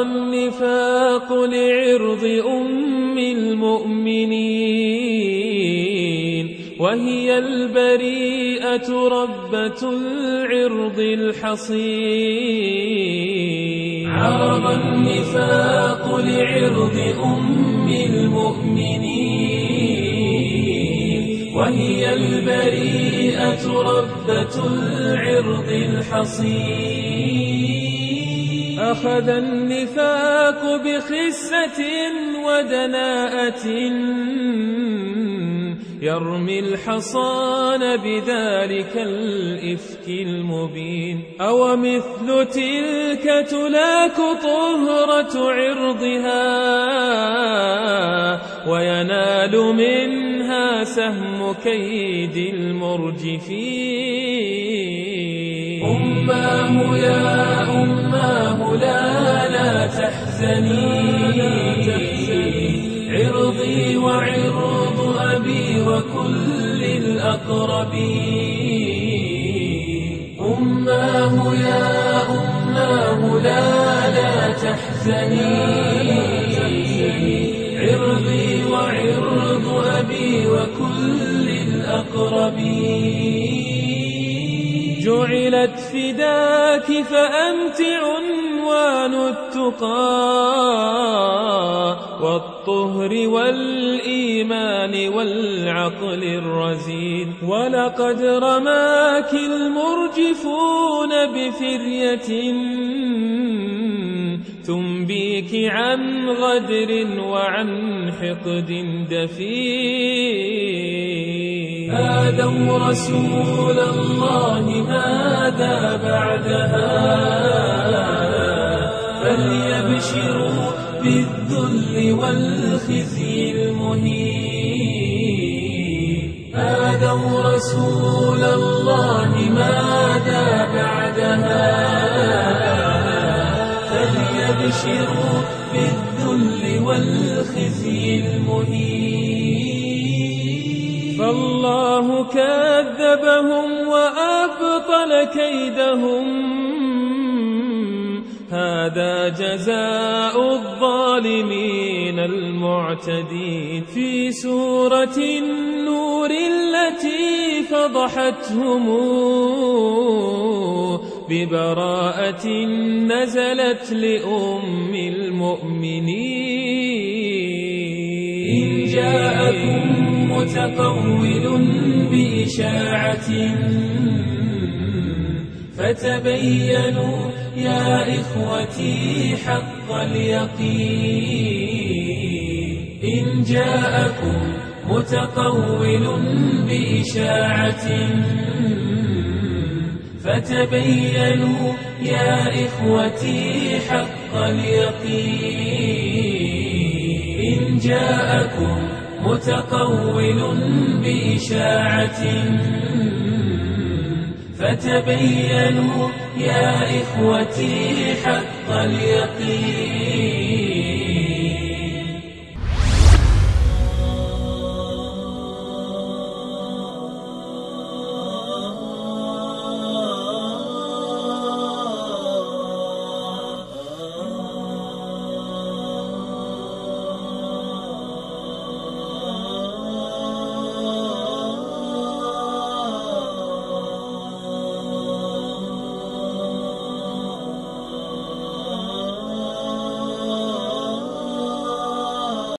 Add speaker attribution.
Speaker 1: النفاق لعرض أم المؤمنين وهي البريئة ربة العرض الحصين. عرض النفاق لعرض أم المؤمنين وهي البريئة ربة العرض الحصين. أخذ النفاق بخسة ودناءة يرمي الحصان بذلك الإفك المبين. أو مثل تلك تلاك طهرة عرضها وينال منها سهم كيد المرجفين. أماه يا أماه لا تحزني عرضي وعرض أبي وكل الأقربين. أماه يا أماه لا تحزني عرضي وعرض أبي وكل الأقربين. جعلت فداك فأنت عنوان التقى والطهر والإيمان والعقل الرزين. ولقد رماك المرجفون بفرية تنبيك عن غدر وعن حقد دفين. آذوا رسول الله ماذا بعدها فليبشروا بالذل والخزي المهين. آذوا رسول الله ماذا بعدها فليبشروا بالذل والخزي المهين. فالله كذبهم وأبطل كيدهم هذا جزاء الظالمين المعتدين. في سورة النور التي فضحتهم ببراءة نزلت لأم المؤمنين. إن جاءكم متقول بإشاعة فتبينوا يا إخوتي حق اليقين. إن جاءكم متقول بإشاعة فتبينوا يا إخوتي حق اليقين. إن جاءكم متقول بإشاعة فتبينوا يا إخوتي حق اليقين.